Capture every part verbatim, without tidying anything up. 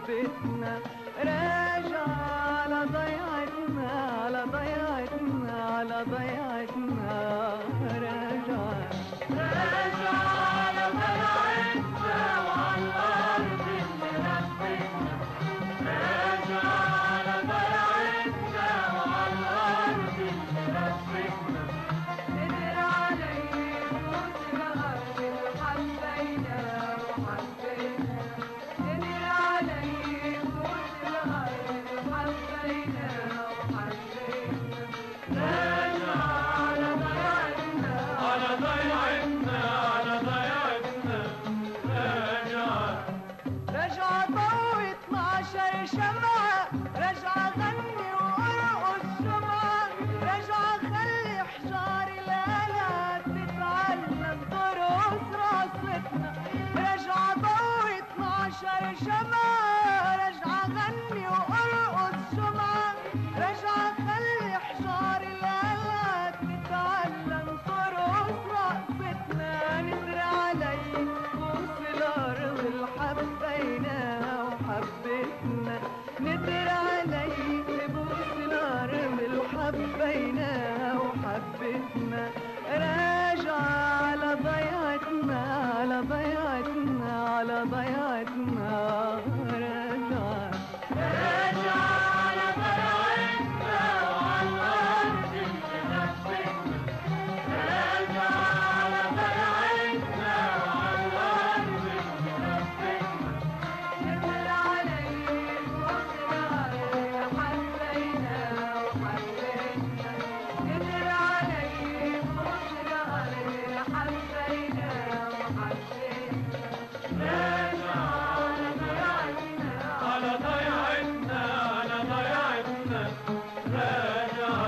وحبتنا، راجع على ضيعتنا على ضيعتنا على ضيعتنا، راجع راجع على ضيعتنا وعلى الأرض اللي ربتنا، راجع على ضيعتنا وعلى الأرض اللي ربتنا، قدر عليه موت الأرض اللي حبينا وحبينا، قدر عليه موت الأرض اللي حبينا وحبينا، راجع على ضيعتنا على ضيعتنا على ضيعتنا، راجع رجع ضوي اتناشر شمعة، رجع غني وارقص جمعة، رجع خلي حجار الآلات تتعلم ترقص راستنا، رجع ضوي اتناشر شمعة، رجع غني وارقص جمعة، رجع خلي حجار الآلات تتعلم ترقص راستنا، ندري علي بوس الأرض اللي حبيناها وحبتنا، ندري علي بوس الأرض اللي حبيناها وحبتنا، راجع على ضيعتنا على ضيعتنا على ضيعتنا، راجع راجع على ضيعتنا وعلى الأرض اللي ربتنا، راجع على ضيعتنا وعلى الأرض اللي ربتنا، ندري علي بوس الأرض اللي حبيناها وحبتنا، ندري علي بوس الأرض اللي حبيناها وحبتنا، راجع على ضيعتنا على ضيعتنا على ضيعتنا، راجع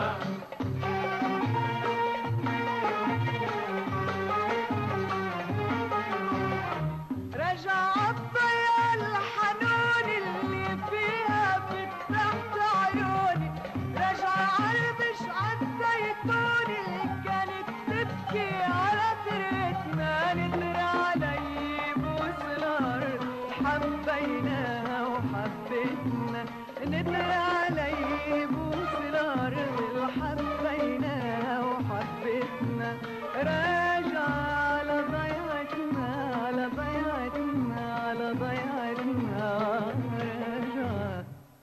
رجع الضياء الحنون اللي فيها فتحت عيوني، رجع عالبش عالزيتون اللي كانت تبكي على تربتنا، ندري علي بوس الأرض حبيناها وحبتنا، ندري علي بوس الأرض اللي حبيناها وحبتنا، راجع على ضيعتنا على ضيعتنا على ضيعتنا، راجع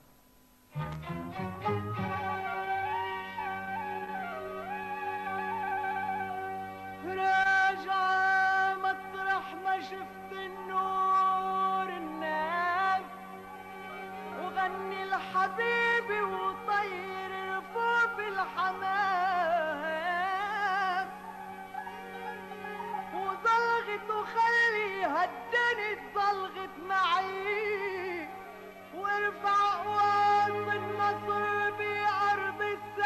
راجع مطرح ما شفت النور الناب، وغني لحبيبي وطير رفوف الحمام، وزلغت وخلي هالدنيا اتزلغت معي، وارفع قوات النصر بأرض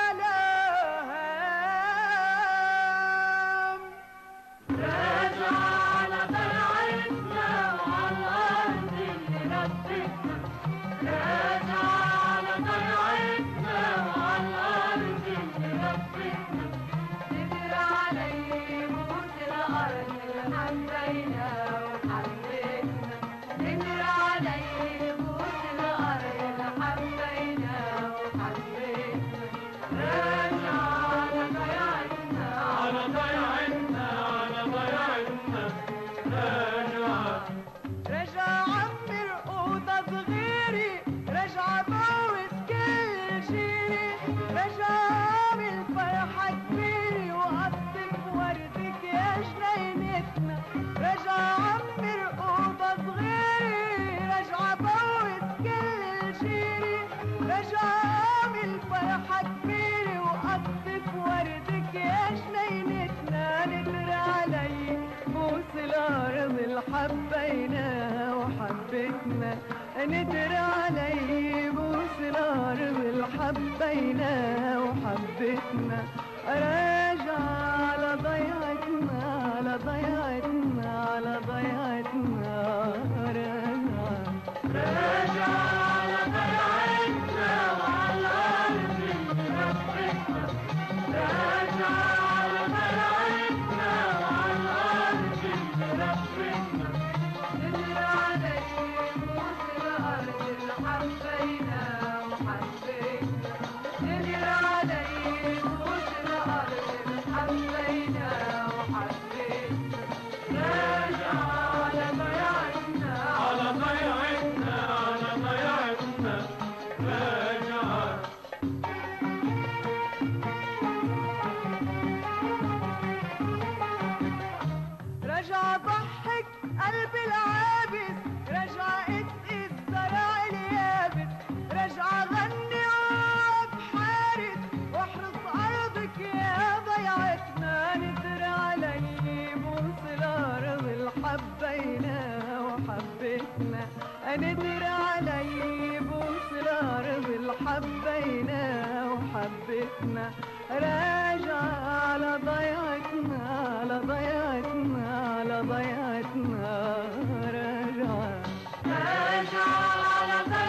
السلام، راجع على ضيعتنا وعلى الأرض اللي ربتنا، راجع على ضيعتنا وعلى الأرض اللي ربتنا، ندري علي بوس الأرض اللي حبيناها وحبتنا، ندري علي بوس الأرض اللي حبيناها وحبتنا، راجع على ضيعتنا على ضيعتنا على ضيعتنا، راجع رجع عمر أوضة صغيري، رجع بوس كل جيلي، رجع عامل فرحة كبيري وقطف وردك يا جنينتنا، رجع عمر أوضة صغيري، رجع بوس كل جيلي، رجع عامل فرحة كبيري وقطف وردك يا جنينتنا، ندري علي بوس الأرض اللي حبيناها وحبتنا، ندري علي بوس الأرض اللي حبيناها وحبتنا، راجع على ضيعتنا على ضيعتنا على ضيعتنا، راجع راجع على ضيعتنا وعلى الأرض اللي ربتنا، راجع على ضيعتنا وعلى الأرض اللي ربتنا، ندري علي بوس الأرض اللي ندر علي بوس الأرض اللي حبينا وحبتنا راجع على ضيعتنا على ضيعتنا على ضيعتنا راجع راجع على